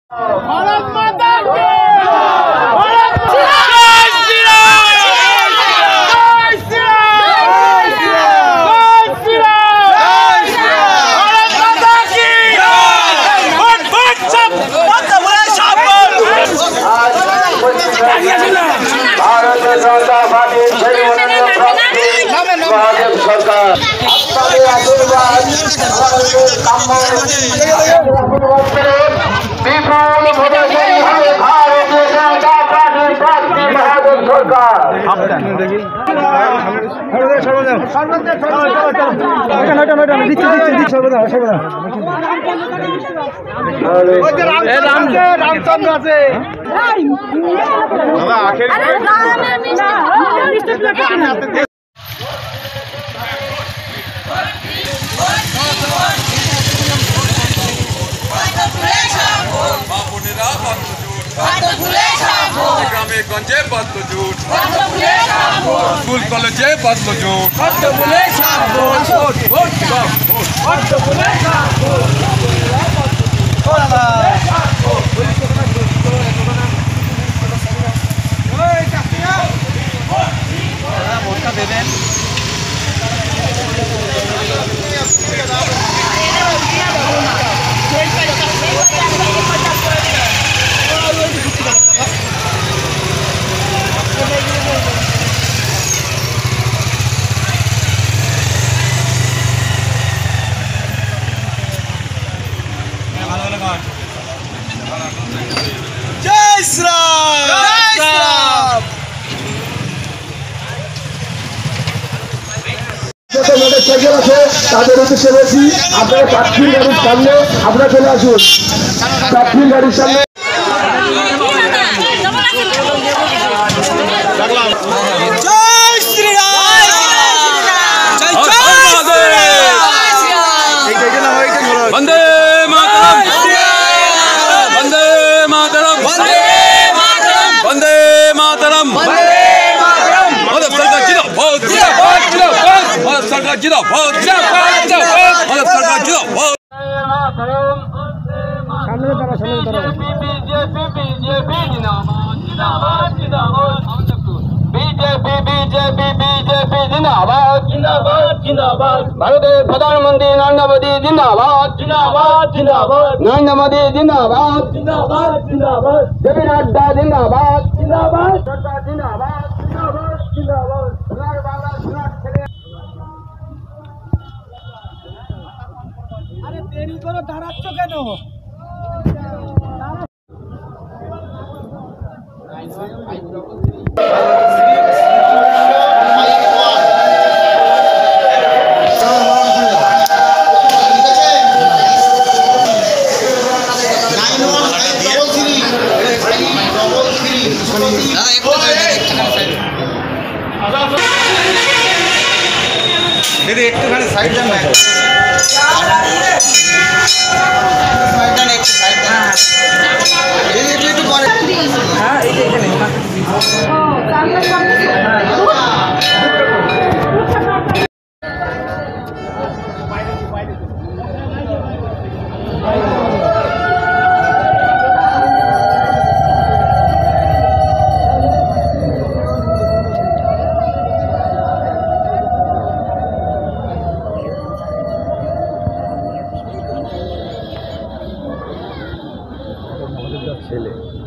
भारत माता की भारतीय जनता पार्टी सरकार আপনাদের আশীর্বাদ বিপুল ভোটে জয়ী হবে ভারতীয় জনতা পার্টির প্রার্থী মহাদেব সরকার। রামচন্দ্র আছে গ্রামে গঞ্জে বাঁধলো জুট, স্কুল কলেজে বাঁধলো জুট। দেবেন জয় শ্রীরাম, জয় শ্রীরাম। তাদের উদ্দেশ্যে বলছি, আপনারা প্রার্থীর গাড়ির সামনে আপনারা চলে আসুন, প্রার্থীর গাড়ির সামনে। জয় শ্রীরাম, বন্দে মাতরম, বন্দে মাতরম, বন্দে মাতরম, বন্দে মাতরম। মোদী সরকার জিন্দাবাদ, জিন্দাবাদ, জিন্দাবাদ। মোদী সরকার জিন্দাবাদ, জিন্দাবাদ, জিন্দাবাদ। মোদী সরকার জিন্দাবাদ। ভারতের প্রধানমন্ত্রী নরেন্দ্র মোদী জিন্দাবাদ, জিন্দাবাদ, জিন্দাবাদ। নরেন্দ্র মোদী জিন্দাবাদ, জিন্দাবাদ, জিন্দাবাদ। জেপি নাড্ডা জিন্দাবাদ, জিন্দাবাদ। সরকার জিন্দাবাদ, জিন্দাবাদ, জিন্দাবাদ। সোনার বাংলা সোনার ছেলে। আরে দেরি করে দাঁড়াচ্ছ কেন? दीदी एकटूखानी साइड जान ना, साइड जान दीदी একটু পরে। হ্যাঁ এই যে এখানে ছেলে